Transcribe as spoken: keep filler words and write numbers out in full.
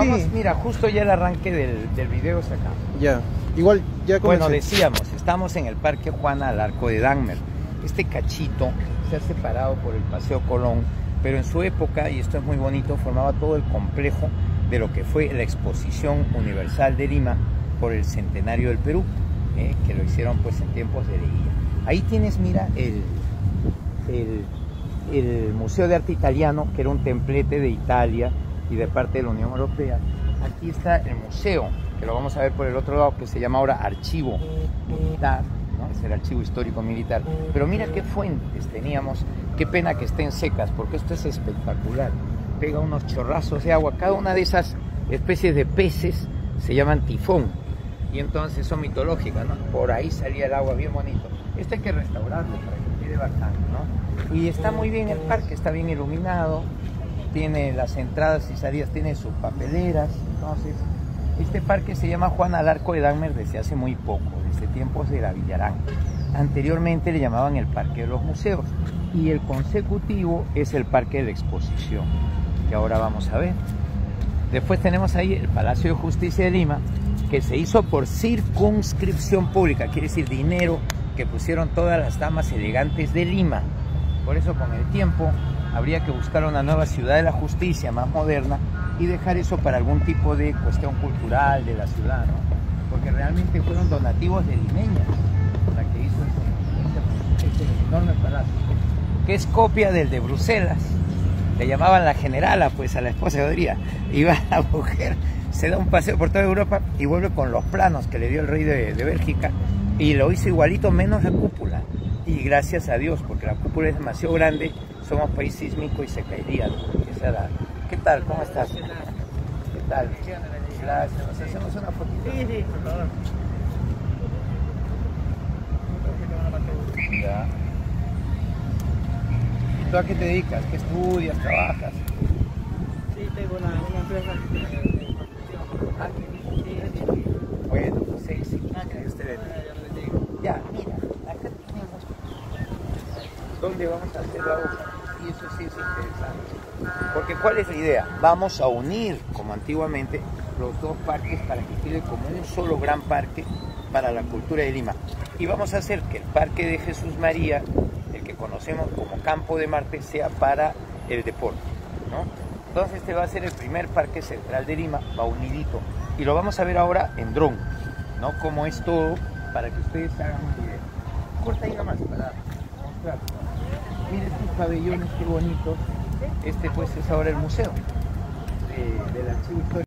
Vamos, mira, justo ya el arranque del, del video es acá. Ya, igual ya comencé. Bueno, decíamos, estamos en el Parque Juana al Arco de Dahmer. Este cachito se ha separado por el Paseo Colón, pero en su época, y esto es muy bonito, formaba todo el complejo de lo que fue la Exposición Universal de Lima por el Centenario del Perú, eh, que lo hicieron pues en tiempos de Leguía. Ahí tienes, mira, el, el, el Museo de Arte Italiano, que era un templete de Italia y de parte de la Unión Europea. Aquí está el museo, que lo vamos a ver por el otro lado, que se llama ahora Archivo Militar, ¿no? Es el Archivo Histórico Militar. Pero mira qué fuentes teníamos, qué pena que estén secas, porque esto es espectacular. Pega unos chorrazos de agua, cada una de esas especies de peces se llaman tifón, y entonces son mitológicas, ¿no? Por ahí salía el agua bien bonito. Esto hay que restaurarlo para que quede bacán, ¿no? Y está muy bien el parque, está bien iluminado, tiene las entradas y salidas, tiene sus papeleras. Entonces, este parque se llama Juana al Arco de Dahmer desde hace muy poco, desde tiempos de la Villarán. Anteriormente le llamaban el Parque de los Museos, y el consecutivo es el Parque de la Exposición, que ahora vamos a ver. Después tenemos ahí el Palacio de Justicia de Lima, que se hizo por circunscripción pública, quiere decir dinero que pusieron todas las damas elegantes de Lima. Por eso con el tiempo habría que buscar una nueva ciudad de la justicia más moderna y dejar eso para algún tipo de cuestión cultural de la ciudad, ¿no? Porque realmente fueron donativos de limeñas la que hizo ese, ese, ese enorme palacio, que es copia del de Bruselas. Le llamaban la generala, pues, a la esposa de Odría. Iba la mujer, se da un paseo por toda Europa y vuelve con los planos que le dio el rey de, de Bélgica, y lo hizo igualito menos la cúpula. Y gracias a Dios, porque la cúpula es demasiado grande, somos país sísmico y se caería, ¿no? Esa era... ¿Qué tal? ¿Cómo estás? ¿Qué tal? Gracias. ¿Nos hacemos una fotito? Sí, sí, por favor. Ya. ¿Y tú a qué te dedicas? ¿Qué estudias? ¿Trabajas? Sí, tengo una, una empresa de construcción. Ah, sí. Bueno, pues sí, sí. Que Dios te bendiga. Ya, mira, acá tenemos dónde vamos a hacer la obra, y eso sí es interesante. Porque ¿cuál es la idea? Vamos a unir, como antiguamente, los dos parques para que quede como un solo gran parque para la cultura de Lima. Y vamos a hacer que el Parque de Jesús María, el que conocemos como Campo de Marte, sea para el deporte, ¿no? Entonces este va a ser el primer parque central de Lima, va unidito. Y lo vamos a ver ahora en dron, ¿no? Como es todo, para que ustedes hagan una idea. Corta ahí nomás para mostrar. Miren estos pabellones, qué bonitos. Este pues es ahora el museo de, del archivo histórico.